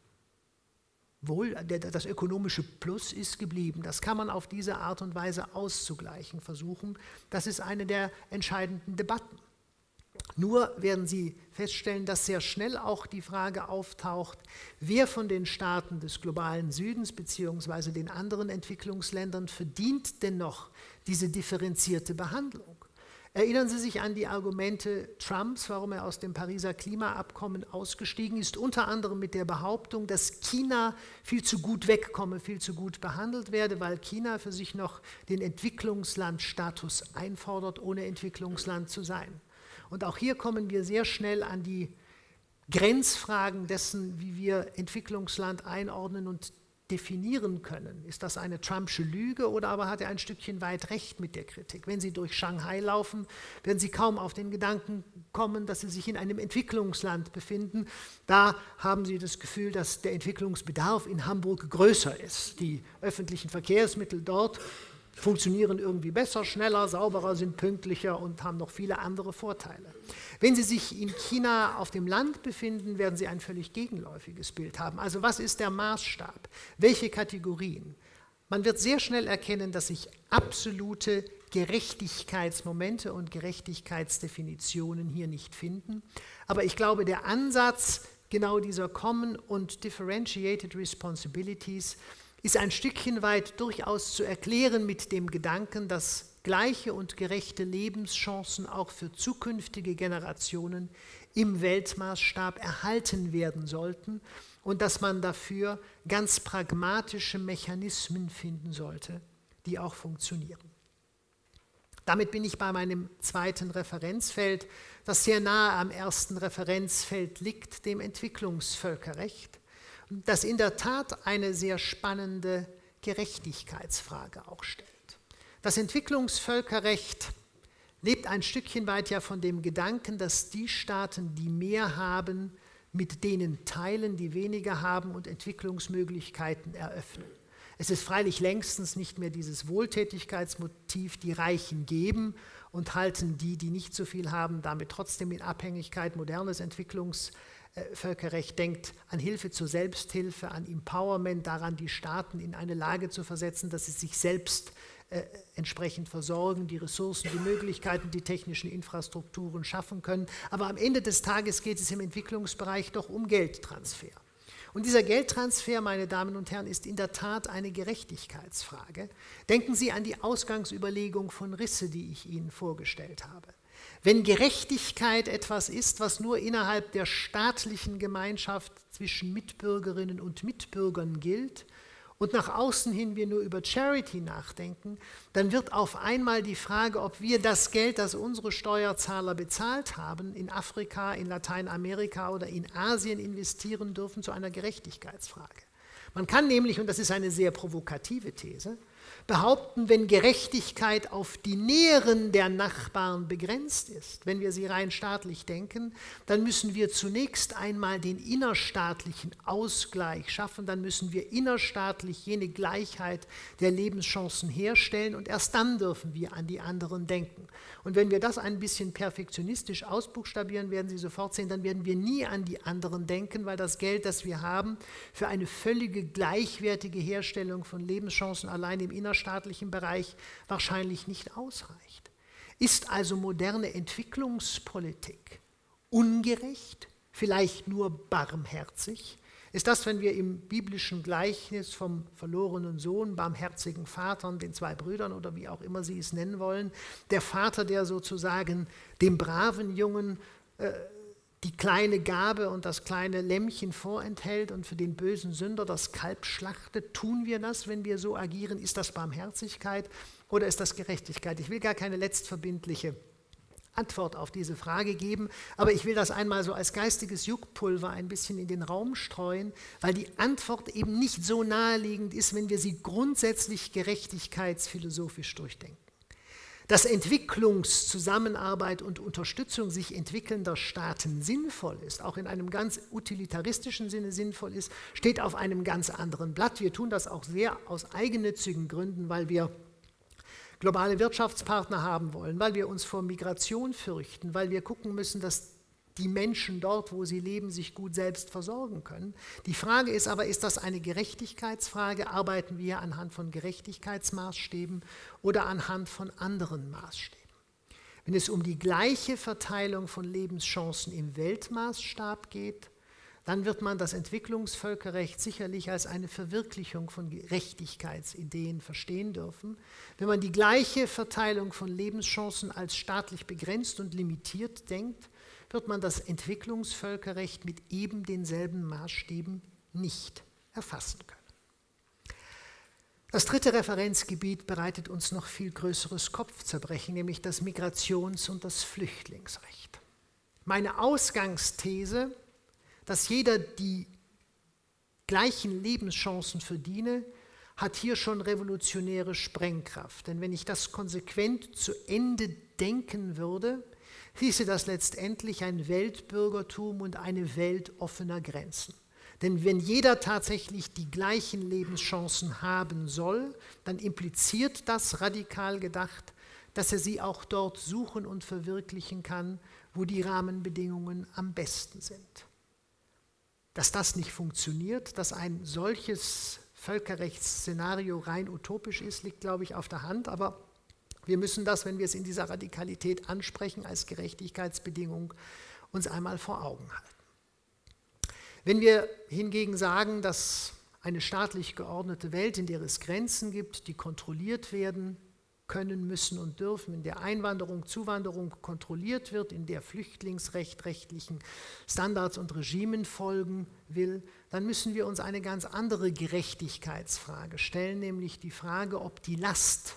Wohl, der, das ökonomische Plus ist geblieben. Das kann man auf diese Art und Weise auszugleichen versuchen. Das ist eine der entscheidenden Debatten. Nur werden Sie feststellen, dass sehr schnell auch die Frage auftaucht, wer von den Staaten des globalen Südens bzw. den anderen Entwicklungsländern verdient denn noch diese differenzierte Behandlung? Erinnern Sie sich an die Argumente Trumps, warum er aus dem Pariser Klimaabkommen ausgestiegen ist, unter anderem mit der Behauptung, dass China viel zu gut wegkomme, viel zu gut behandelt werde, weil China für sich noch den Entwicklungslandstatus einfordert, ohne Entwicklungsland zu sein. Und auch hier kommen wir sehr schnell an die Grenzfragen dessen, wie wir Entwicklungsland einordnen und definieren können. Ist das eine Trumpsche Lüge oder aber hat er ein Stückchen weit recht mit der Kritik? Wenn Sie durch Shanghai laufen, werden Sie kaum auf den Gedanken kommen, dass Sie sich in einem Entwicklungsland befinden. Da haben Sie das Gefühl, dass der Entwicklungsbedarf in Hamburg größer ist. Die öffentlichen Verkehrsmittel dort funktionieren irgendwie besser, schneller, sauberer, sind pünktlicher und haben noch viele andere Vorteile. Wenn Sie sich in China auf dem Land befinden, werden Sie ein völlig gegenläufiges Bild haben. Also was ist der Maßstab? Welche Kategorien? Man wird sehr schnell erkennen, dass sich absolute Gerechtigkeitsmomente und Gerechtigkeitsdefinitionen hier nicht finden. Aber ich glaube, der Ansatz genau dieser Common und Differentiated Responsibilities ist ein Stückchen weit durchaus zu erklären mit dem Gedanken, dass gleiche und gerechte Lebenschancen auch für zukünftige Generationen im Weltmaßstab erhalten werden sollten und dass man dafür ganz pragmatische Mechanismen finden sollte, die auch funktionieren. Damit bin ich bei meinem zweiten Referenzfeld, das sehr nahe am ersten Referenzfeld liegt, dem Entwicklungsvölkerrecht, das in der Tat eine sehr spannende Gerechtigkeitsfrage auch stellt. Das Entwicklungsvölkerrecht lebt ein Stückchen weit ja von dem Gedanken, dass die Staaten, die mehr haben, mit denen teilen, die weniger haben und Entwicklungsmöglichkeiten eröffnen. Es ist freilich längstens nicht mehr dieses Wohltätigkeitsmotiv, die Reichen geben und halten die, die nicht so viel haben, damit trotzdem in Abhängigkeit. Modernes Entwicklungsvölkerrecht denkt an Hilfe zur Selbsthilfe, an Empowerment, daran die Staaten in eine Lage zu versetzen, dass sie sich selbst äh, entsprechend versorgen, die Ressourcen, die Möglichkeiten, die technischen Infrastrukturen schaffen können. Aber am Ende des Tages geht es im Entwicklungsbereich doch um Geldtransfer. Und dieser Geldtransfer, meine Damen und Herren, ist in der Tat eine Gerechtigkeitsfrage. Denken Sie an die Ausgangsüberlegung von Risse, die ich Ihnen vorgestellt habe. Wenn Gerechtigkeit etwas ist, was nur innerhalb der staatlichen Gemeinschaft zwischen Mitbürgerinnen und Mitbürgern gilt und nach außen hin wir nur über Charity nachdenken, dann wird auf einmal die Frage, ob wir das Geld, das unsere Steuerzahler bezahlt haben, in Afrika, in Lateinamerika oder in Asien investieren dürfen, zu einer Gerechtigkeitsfrage. Man kann nämlich, und das ist eine sehr provokative These, behaupten, wenn Gerechtigkeit auf die Näheren der Nachbarn begrenzt ist, wenn wir sie rein staatlich denken, dann müssen wir zunächst einmal den innerstaatlichen Ausgleich schaffen, dann müssen wir innerstaatlich jene Gleichheit der Lebenschancen herstellen und erst dann dürfen wir an die anderen denken. Und wenn wir das ein bisschen perfektionistisch ausbuchstabieren, werden Sie sofort sehen, dann werden wir nie an die anderen denken, weil das Geld, das wir haben, für eine völlige gleichwertige Herstellung von Lebenschancen allein im innerstaatlichen Bereich wahrscheinlich nicht ausreicht. Ist also moderne Entwicklungspolitik ungerecht, vielleicht nur barmherzig, Ist das, wenn wir im biblischen Gleichnis vom verlorenen Sohn, barmherzigen Vater, den zwei Brüdern oder wie auch immer Sie es nennen wollen, der Vater, der sozusagen dem braven Jungen äh, die kleine Gabe und das kleine Lämmchen vorenthält und für den bösen Sünder das Kalb schlachtet? Tun wir das, wenn wir so agieren? Ist das Barmherzigkeit oder ist das Gerechtigkeit? Ich will gar keine letztverbindliche Antwort auf diese Frage geben, aber ich will das einmal so als geistiges Juckpulver ein bisschen in den Raum streuen, weil die Antwort eben nicht so naheliegend ist, wenn wir sie grundsätzlich gerechtigkeitsphilosophisch durchdenken. Dass Entwicklungszusammenarbeit und Unterstützung sich entwickelnder Staaten sinnvoll ist, auch in einem ganz utilitaristischen Sinne sinnvoll ist, steht auf einem ganz anderen Blatt. Wir tun das auch sehr aus eigennützigen Gründen, weil wir globale Wirtschaftspartner haben wollen, weil wir uns vor Migration fürchten, weil wir gucken müssen, dass die Menschen dort, wo sie leben, sich gut selbst versorgen können. Die Frage ist aber, ist das eine Gerechtigkeitsfrage? Arbeiten wir anhand von Gerechtigkeitsmaßstäben oder anhand von anderen Maßstäben? Wenn es um die gleiche Verteilung von Lebenschancen im Weltmaßstab geht, dann wird man das Entwicklungsvölkerrecht sicherlich als eine Verwirklichung von Gerechtigkeitsideen verstehen dürfen. Wenn man die gleiche Verteilung von Lebenschancen als staatlich begrenzt und limitiert denkt, wird man das Entwicklungsvölkerrecht mit eben denselben Maßstäben nicht erfassen können. Das dritte Referenzgebiet bereitet uns noch viel größeres Kopfzerbrechen, nämlich das Migrations- und das Flüchtlingsrecht. Meine Ausgangsthese, dass jeder die gleichen Lebenschancen verdiene, hat hier schon revolutionäre Sprengkraft. Denn wenn ich das konsequent zu Ende denken würde, hieße das letztendlich ein Weltbürgertum und eine Welt offener Grenzen. Denn wenn jeder tatsächlich die gleichen Lebenschancen haben soll, dann impliziert das radikal gedacht, dass er sie auch dort suchen und verwirklichen kann, wo die Rahmenbedingungen am besten sind. Dass das nicht funktioniert, dass ein solches Völkerrechtsszenario rein utopisch ist, liegt, glaube ich, auf der Hand. Aber wir müssen das, wenn wir es in dieser Radikalität ansprechen, als Gerechtigkeitsbedingung uns einmal vor Augen halten. Wenn wir hingegen sagen, dass eine staatlich geordnete Welt, in der es Grenzen gibt, die kontrolliert werden können, müssen und dürfen, in der Einwanderung, Zuwanderung kontrolliert wird, in der Flüchtlingsrecht rechtlichen Standards und Regimen folgen will, dann müssen wir uns eine ganz andere Gerechtigkeitsfrage stellen, nämlich die Frage, ob die Last,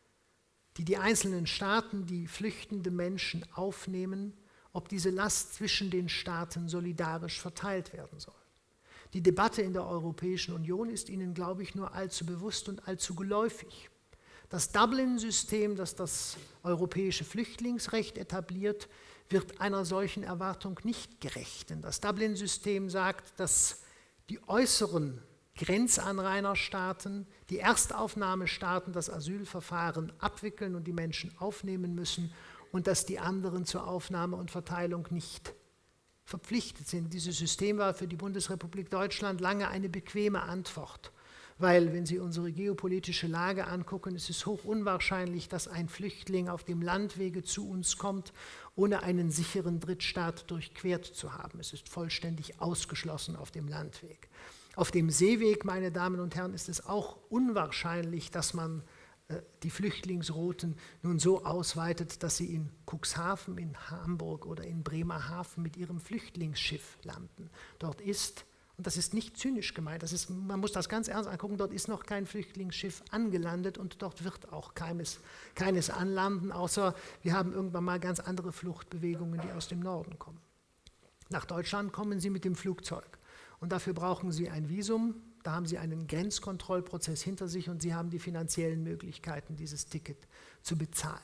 die die einzelnen Staaten, die flüchtende Menschen aufnehmen, ob diese Last zwischen den Staaten solidarisch verteilt werden soll. Die Debatte in der Europäischen Union ist Ihnen, glaube ich, nur allzu bewusst und allzu geläufig. Das Dublin-System, das das europäische Flüchtlingsrecht etabliert, wird einer solchen Erwartung nicht gerecht. Denn das Dublin-System sagt, dass die äußeren Grenzanrainerstaaten, die Erstaufnahmestaaten das Asylverfahren abwickeln und die Menschen aufnehmen müssen und dass die anderen zur Aufnahme und Verteilung nicht verpflichtet sind. Dieses System war für die Bundesrepublik Deutschland lange eine bequeme Antwort. Weil, wenn Sie unsere geopolitische Lage angucken, ist es hoch unwahrscheinlich, dass ein Flüchtling auf dem Landwege zu uns kommt, ohne einen sicheren Drittstaat durchquert zu haben. Es ist vollständig ausgeschlossen auf dem Landweg. Auf dem Seeweg, meine Damen und Herren, ist es auch unwahrscheinlich, dass man äh, die Flüchtlingsrouten nun so ausweitet, dass sie in Cuxhaven, in Hamburg oder in Bremerhaven mit ihrem Flüchtlingsschiff landen. Dort ist, und das ist nicht zynisch gemeint, das ist, man muss das ganz ernst angucken, dort ist noch kein Flüchtlingsschiff angelandet und dort wird auch keines, keines anlanden, außer wir haben irgendwann mal ganz andere Fluchtbewegungen, die aus dem Norden kommen. Nach Deutschland kommen sie mit dem Flugzeug und dafür brauchen sie ein Visum, da haben sie einen Grenzkontrollprozess hinter sich und sie haben die finanziellen Möglichkeiten, dieses Ticket zu bezahlen.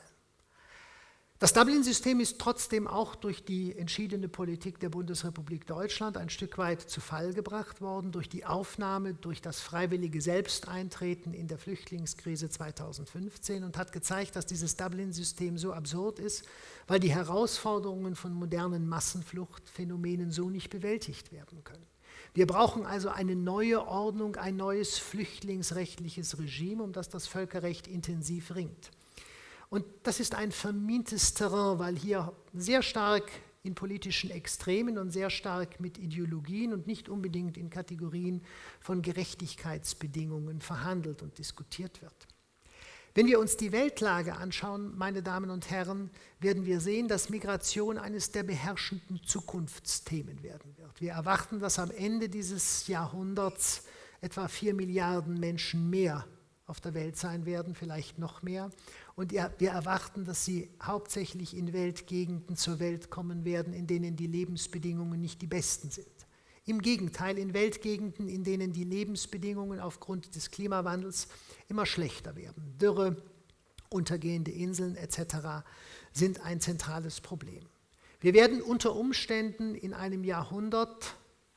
Das Dublin-System ist trotzdem auch durch die entschiedene Politik der Bundesrepublik Deutschland ein Stück weit zu Fall gebracht worden, durch die Aufnahme, durch das freiwillige Selbsteintreten in der Flüchtlingskrise zweitausendfünfzehn und hat gezeigt, dass dieses Dublin-System so absurd ist, weil die Herausforderungen von modernen Massenfluchtphänomenen so nicht bewältigt werden können. Wir brauchen also eine neue Ordnung, ein neues flüchtlingsrechtliches Regime, um das das Völkerrecht intensiv ringt. Und das ist ein vermintes Terrain, weil hier sehr stark in politischen Extremen und sehr stark mit Ideologien und nicht unbedingt in Kategorien von Gerechtigkeitsbedingungen verhandelt und diskutiert wird. Wenn wir uns die Weltlage anschauen, meine Damen und Herren, werden wir sehen, dass Migration eines der beherrschenden Zukunftsthemen werden wird. Wir erwarten, dass am Ende dieses Jahrhunderts etwa vier Milliarden Menschen mehr auf der Welt sein werden, vielleicht noch mehr. Und wir erwarten, dass sie hauptsächlich in Weltgegenden zur Welt kommen werden, in denen die Lebensbedingungen nicht die besten sind. Im Gegenteil, in Weltgegenden, in denen die Lebensbedingungen aufgrund des Klimawandels immer schlechter werden. Dürre, untergehende Inseln et cetera sind ein zentrales Problem. Wir werden unter Umständen in einem Jahrhundert,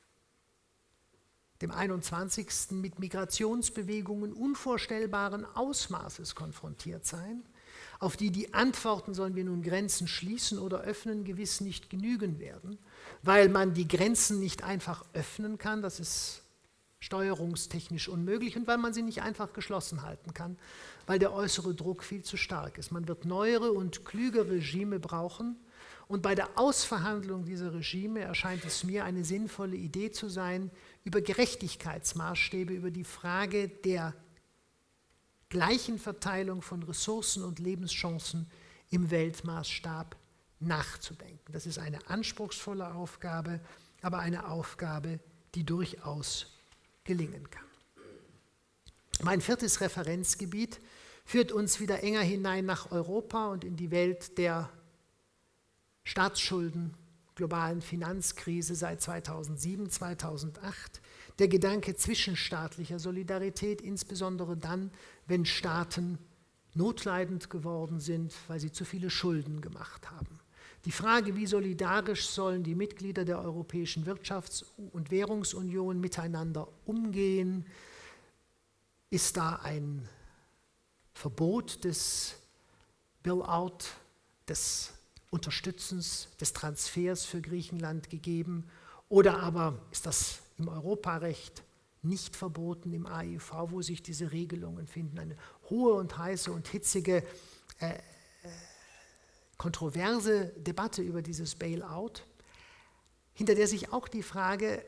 dem einundzwanzigsten, mit Migrationsbewegungen unvorstellbaren Ausmaßes konfrontiert sein, auf die die Antworten, sollen wir nun Grenzen schließen oder öffnen, gewiss nicht genügen werden, weil man die Grenzen nicht einfach öffnen kann, das ist steuerungstechnisch unmöglich, und weil man sie nicht einfach geschlossen halten kann, weil der äußere Druck viel zu stark ist. Man wird neuere und klügere Regime brauchen, und bei der Ausverhandlung dieser Regime erscheint es mir eine sinnvolle Idee zu sein, über Gerechtigkeitsmaßstäbe, über die Frage der gleichen Verteilung von Ressourcen und Lebenschancen im Weltmaßstab nachzudenken. Das ist eine anspruchsvolle Aufgabe, aber eine Aufgabe, die durchaus gelingen kann. Mein viertes Referenzgebiet führt uns wieder enger hinein nach Europa und in die Welt der Staatsschulden, globalen Finanzkrise seit zweitausendsieben, zweitausendacht, der Gedanke zwischenstaatlicher Solidarität, insbesondere dann, wenn Staaten notleidend geworden sind, weil sie zu viele Schulden gemacht haben. Die Frage, wie solidarisch sollen die Mitglieder der Europäischen Wirtschafts- und Währungsunion miteinander umgehen, ist da ein Verbot des Bailout, des Unterstützens, des Transfers für Griechenland gegeben, oder aber ist das im Europarecht nicht verboten, im A I V, wo sich diese Regelungen finden. Eine hohe und heiße und hitzige, äh, kontroverse Debatte über dieses Bailout, hinter der sich auch die Frage,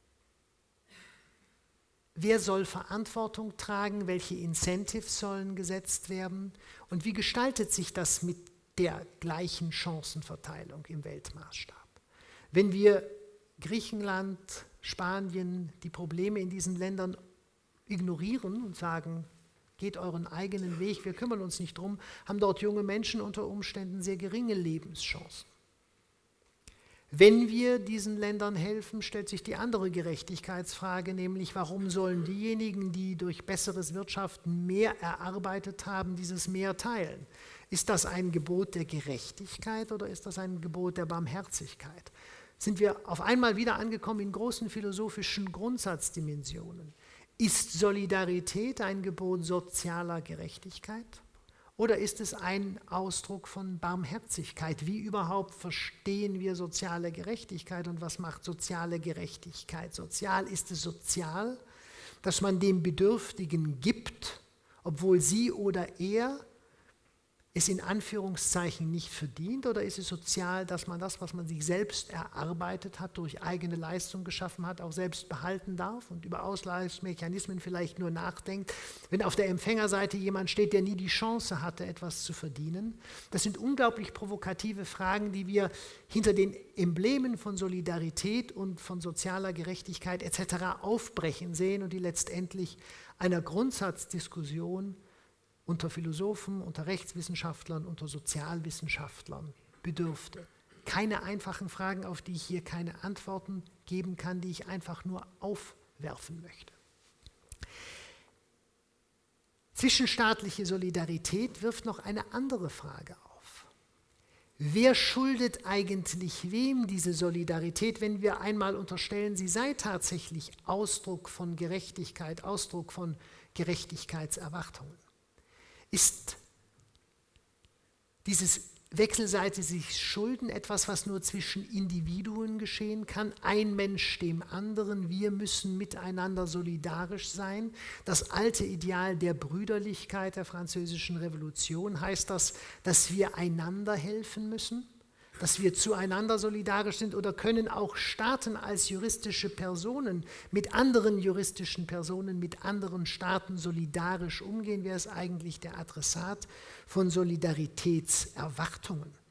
wer soll Verantwortung tragen, welche Incentives sollen gesetzt werden und wie gestaltet sich das mit der gleichen Chancenverteilung im Weltmaßstab. Wenn wir Griechenland, Spanien, die Probleme in diesen Ländern ignorieren und sagen, geht euren eigenen Weg, wir kümmern uns nicht drum, haben dort junge Menschen unter Umständen sehr geringe Lebenschancen. Wenn wir diesen Ländern helfen, stellt sich die andere Gerechtigkeitsfrage, nämlich warum sollen diejenigen, die durch besseres Wirtschaften mehr erarbeitet haben, dieses mehr teilen? Ist das ein Gebot der Gerechtigkeit oder ist das ein Gebot der Barmherzigkeit? Sind wir auf einmal wieder angekommen in großen philosophischen Grundsatzdimensionen? Ist Solidarität ein Gebot sozialer Gerechtigkeit oder ist es ein Ausdruck von Barmherzigkeit? Wie überhaupt verstehen wir soziale Gerechtigkeit und was macht soziale Gerechtigkeit sozial? Ist es sozial, dass man dem Bedürftigen gibt, obwohl sie oder er es in Anführungszeichen nicht verdient, oder ist es sozial, dass man das, was man sich selbst erarbeitet hat, durch eigene Leistung geschaffen hat, auch selbst behalten darf und über Ausgleichsmechanismen vielleicht nur nachdenkt, wenn auf der Empfängerseite jemand steht, der nie die Chance hatte, etwas zu verdienen? Das sind unglaublich provokative Fragen, die wir hinter den Emblemen von Solidarität und von sozialer Gerechtigkeit et cetera aufbrechen sehen und die letztendlich einer Grundsatzdiskussion unter Philosophen, unter Rechtswissenschaftlern, unter Sozialwissenschaftlern bedürfte. Keine einfachen Fragen, auf die ich hier keine Antworten geben kann, die ich einfach nur aufwerfen möchte. Zwischenstaatliche Solidarität wirft noch eine andere Frage auf. Wer schuldet eigentlich wem diese Solidarität, wenn wir einmal unterstellen, sie sei tatsächlich Ausdruck von Gerechtigkeit, Ausdruck von Gerechtigkeitserwartungen? Ist dieses wechselseitige Schulden etwas, was nur zwischen Individuen geschehen kann? Ein Mensch dem anderen, wir müssen miteinander solidarisch sein. Das alte Ideal der Brüderlichkeit der Französischen Revolution, heißt das, dass wir einander helfen müssen? dass wir zueinander solidarisch sind, oder können auch Staaten als juristische Personen mit anderen juristischen Personen, mit anderen Staaten solidarisch umgehen? Wer ist eigentlich der Adressat von Solidaritätserwartungen?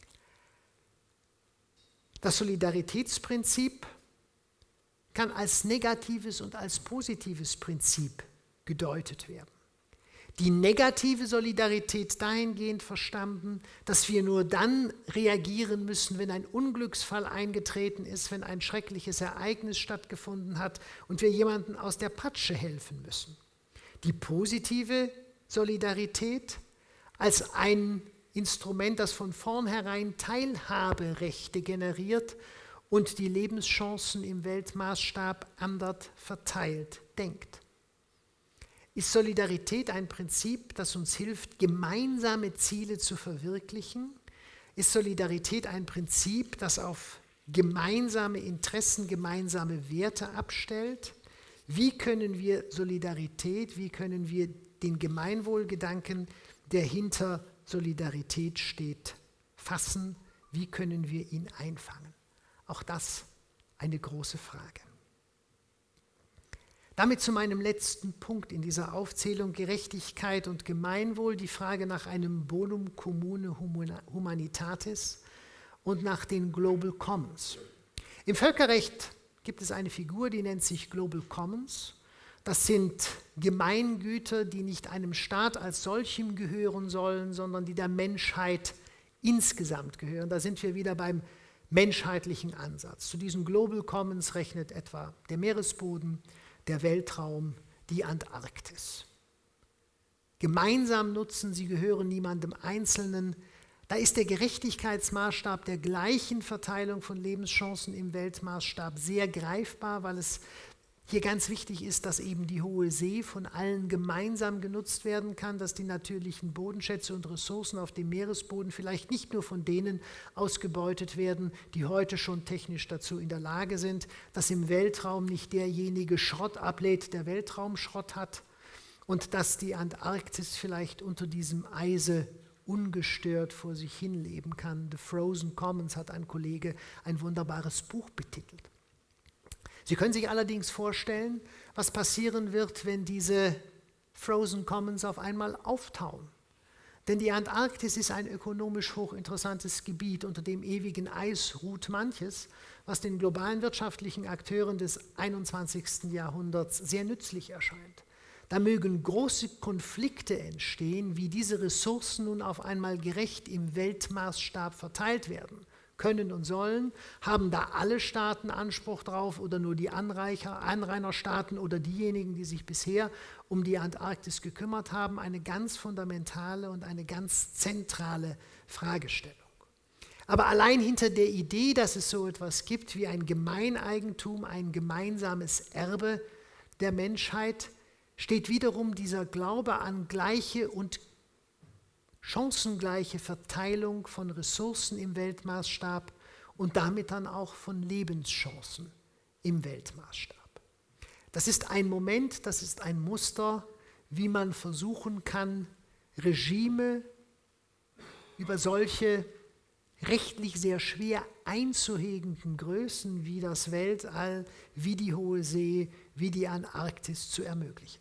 Das Solidaritätsprinzip kann als negatives und als positives Prinzip gedeutet werden. Die negative Solidarität dahingehend verstanden, dass wir nur dann reagieren müssen, wenn ein Unglücksfall eingetreten ist, wenn ein schreckliches Ereignis stattgefunden hat und wir jemandem aus der Patsche helfen müssen. Die positive Solidarität als ein Instrument, das von vornherein Teilhaberechte generiert und die Lebenschancen im Weltmaßstab anders verteilt denkt. Ist Solidarität ein Prinzip, das uns hilft, gemeinsame Ziele zu verwirklichen? Ist Solidarität ein Prinzip, das auf gemeinsame Interessen, gemeinsame Werte abstellt? Wie können wir Solidarität, wie können wir den Gemeinwohlgedanken, der hinter Solidarität steht, fassen? Wie können wir ihn einfangen? Auch das eine große Frage. Damit zu meinem letzten Punkt in dieser Aufzählung: Gerechtigkeit und Gemeinwohl, die Frage nach einem Bonum Commune Humanitatis und nach den Global Commons. Im Völkerrecht gibt es eine Figur, die nennt sich Global Commons. Das sind Gemeingüter, die nicht einem Staat als solchem gehören sollen, sondern die der Menschheit insgesamt gehören. Da sind wir wieder beim menschheitlichen Ansatz. Zu diesen Global Commons rechnet etwa der Meeresboden, der Weltraum, die Antarktis. Gemeinsam nutzen, sie gehören niemandem Einzelnen. Da ist der Gerechtigkeitsmaßstab der gleichen Verteilung von Lebenschancen im Weltmaßstab sehr greifbar, weil es hier ganz wichtig ist, dass eben die Hohe See von allen gemeinsam genutzt werden kann, dass die natürlichen Bodenschätze und Ressourcen auf dem Meeresboden vielleicht nicht nur von denen ausgebeutet werden, die heute schon technisch dazu in der Lage sind, dass im Weltraum nicht derjenige Schrott ablädt, der Weltraumschrott hat, und dass die Antarktis vielleicht unter diesem Eise ungestört vor sich hin leben kann. The Frozen Commons hat ein Kollege ein wunderbares Buch betitelt. Sie können sich allerdings vorstellen, was passieren wird, wenn diese Frozen Commons auf einmal auftauen. Denn die Antarktis ist ein ökonomisch hochinteressantes Gebiet. Unter dem ewigen Eis ruht manches, was den globalen wirtschaftlichen Akteuren des einundzwanzigsten Jahrhunderts sehr nützlich erscheint. Da mögen große Konflikte entstehen, wie diese Ressourcen nun auf einmal gerecht im Weltmaßstab verteilt werden können und sollen. Haben da alle Staaten Anspruch drauf oder nur die Anreicher, Anrainerstaaten oder diejenigen, die sich bisher um die Antarktis gekümmert haben? Eine ganz fundamentale und eine ganz zentrale Fragestellung. Aber allein hinter der Idee, dass es so etwas gibt wie ein Gemeineigentum, ein gemeinsames Erbe der Menschheit, steht wiederum dieser Glaube an gleiche und chancengleiche Verteilung von Ressourcen im Weltmaßstab und damit dann auch von Lebenschancen im Weltmaßstab. Das ist ein Moment, das ist ein Muster, wie man versuchen kann, Regime über solche rechtlich sehr schwer einzuhegenden Größen wie das Weltall, wie die Hohe See, wie die Antarktis zu ermöglichen.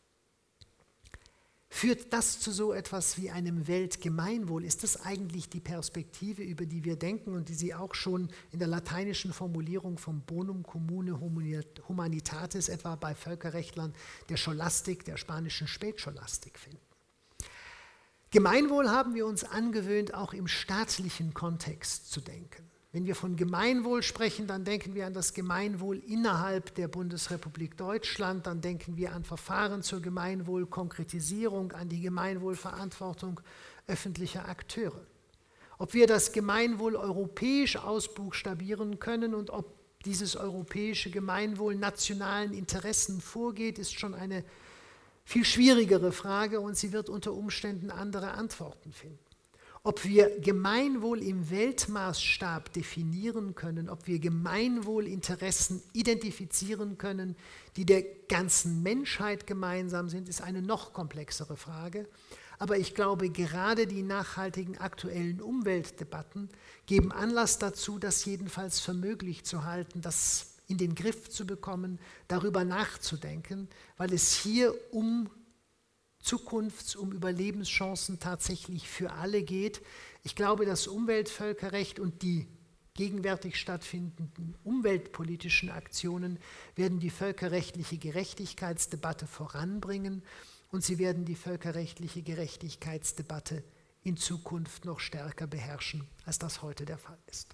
Führt das zu so etwas wie einem Weltgemeinwohl? Ist das eigentlich die Perspektive, über die wir denken und die Sie auch schon in der lateinischen Formulierung vom Bonum Commune Humanitatis, etwa bei Völkerrechtlern der Scholastik, der spanischen Spätscholastik finden? Gemeinwohl haben wir uns angewöhnt, auch im staatlichen Kontext zu denken. Wenn wir von Gemeinwohl sprechen, dann denken wir an das Gemeinwohl innerhalb der Bundesrepublik Deutschland, dann denken wir an Verfahren zur Gemeinwohlkonkretisierung, an die Gemeinwohlverantwortung öffentlicher Akteure. Ob wir das Gemeinwohl europäisch ausbuchstabieren können und ob dieses europäische Gemeinwohl nationalen Interessen vorgeht, ist schon eine viel schwierigere Frage und sie wird unter Umständen andere Antworten finden. Ob wir Gemeinwohl im Weltmaßstab definieren können, ob wir Gemeinwohlinteressen identifizieren können, die der ganzen Menschheit gemeinsam sind, ist eine noch komplexere Frage. aber ich glaube, gerade die nachhaltigen aktuellen Umweltdebatten geben Anlass dazu, das jedenfalls für möglich zu halten, das in den Griff zu bekommen, darüber nachzudenken, weil es hier um Zukunfts-, um Überlebenschancen tatsächlich für alle geht. Ich glaube, das Umweltvölkerrecht und die gegenwärtig stattfindenden umweltpolitischen Aktionen werden die völkerrechtliche Gerechtigkeitsdebatte voranbringen und sie werden die völkerrechtliche Gerechtigkeitsdebatte in Zukunft noch stärker beherrschen, als das heute der Fall ist.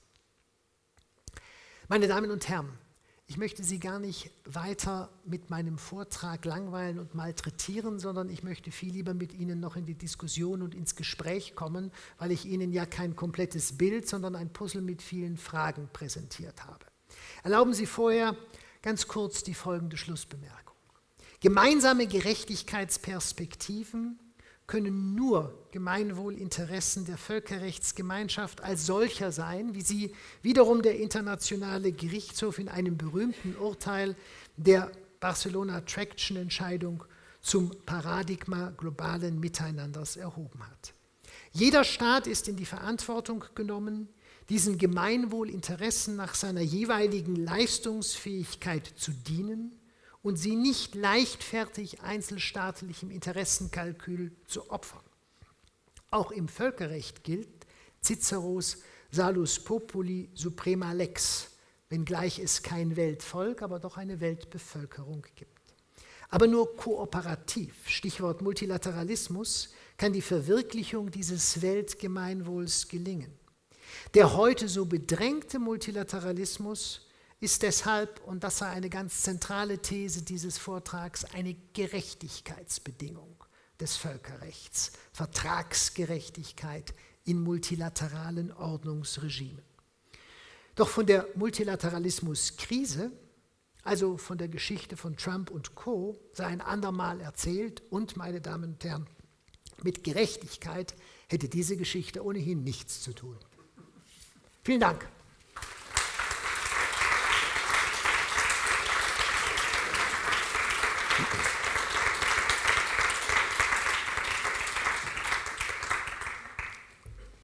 Meine Damen und Herren, ich möchte Sie gar nicht weiter mit meinem Vortrag langweilen und malträtieren, sondern ich möchte viel lieber mit Ihnen noch in die Diskussion und ins Gespräch kommen, weil ich Ihnen ja kein komplettes Bild, sondern ein Puzzle mit vielen Fragen präsentiert habe. Erlauben Sie vorher ganz kurz die folgende Schlussbemerkung. Gemeinsame Gerechtigkeitsperspektiven können nur Gemeinwohlinteressen der Völkerrechtsgemeinschaft als solcher sein, wie sie wiederum der Internationale Gerichtshof in einem berühmten Urteil der Barcelona Traction-Entscheidung zum Paradigma globalen Miteinanders erhoben hat. Jeder Staat ist in die Verantwortung genommen, diesen Gemeinwohlinteressen nach seiner jeweiligen Leistungsfähigkeit zu dienen und sie nicht leichtfertig einzelstaatlichem Interessenkalkül zu opfern. Auch im Völkerrecht gilt Ciceros Salus populi suprema lex, wenngleich es kein Weltvolk, aber doch eine Weltbevölkerung gibt. Aber nur kooperativ, Stichwort Multilateralismus, kann die Verwirklichung dieses Weltgemeinwohls gelingen. Der heute so bedrängte Multilateralismus ist deshalb, und das sei eine ganz zentrale These dieses Vortrags, eine Gerechtigkeitsbedingung des Völkerrechts, Vertragsgerechtigkeit in multilateralen Ordnungsregimen. Doch von der Multilateralismuskrise, also von der Geschichte von Trump und Co., sei ein andermal erzählt und, meine Damen und Herren, mit Gerechtigkeit hätte diese Geschichte ohnehin nichts zu tun. Vielen Dank.